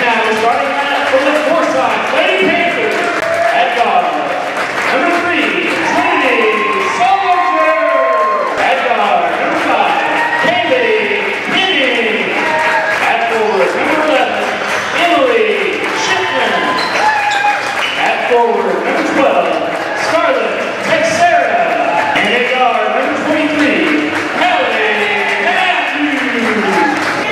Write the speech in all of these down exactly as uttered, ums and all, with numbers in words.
now, starting lineup from the Forsyth Lady Panthers at guard. Number three, Lady Panthers at guard. Number five, Lady at forward. Number eleven, Emily Shipman at forward. Number twelve, Scarlett Texera. And at guard, number twenty-three, Lady Panthers.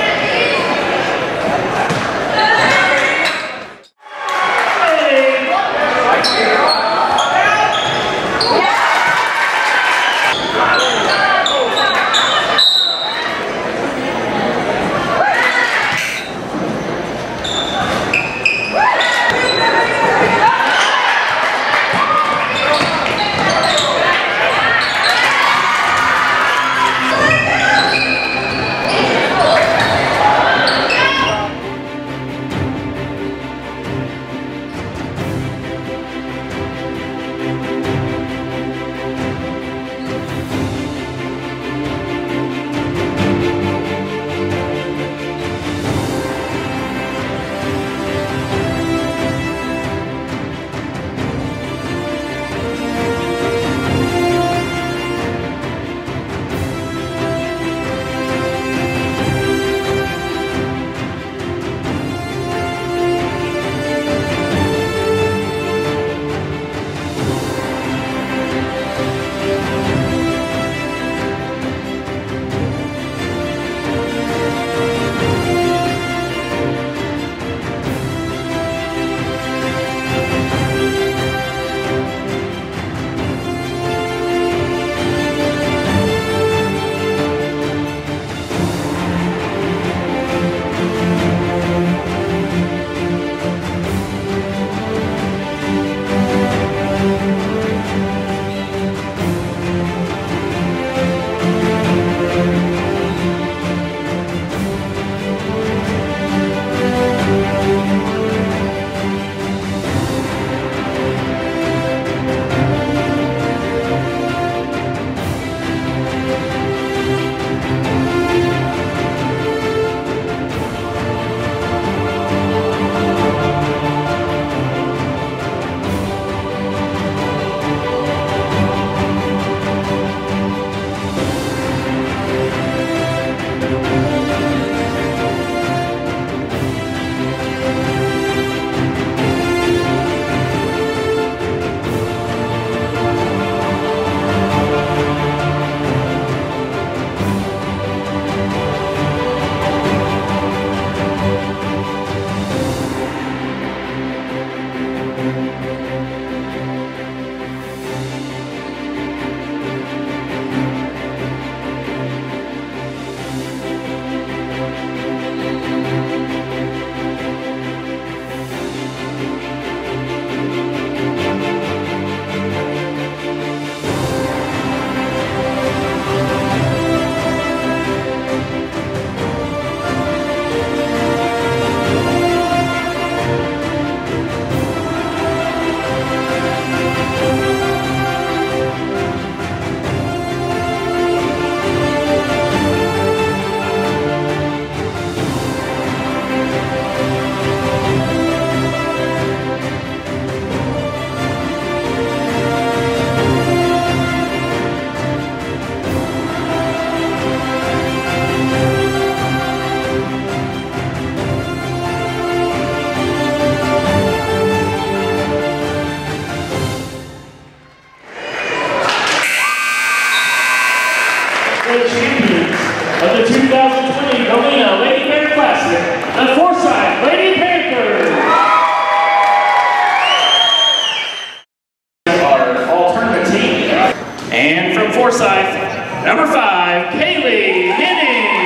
The champions of the two thousand twenty Galena Lady Bear Classic, the Forsyth Lady Panthers. Our all-tournament team. And from Forsyth, number five, Kaylee Henning.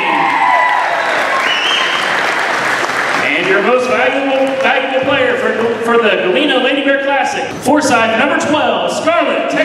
And your most valuable, valuable player for, for the Galena Lady Bear Classic, Forsyth, number twelve, Scarlett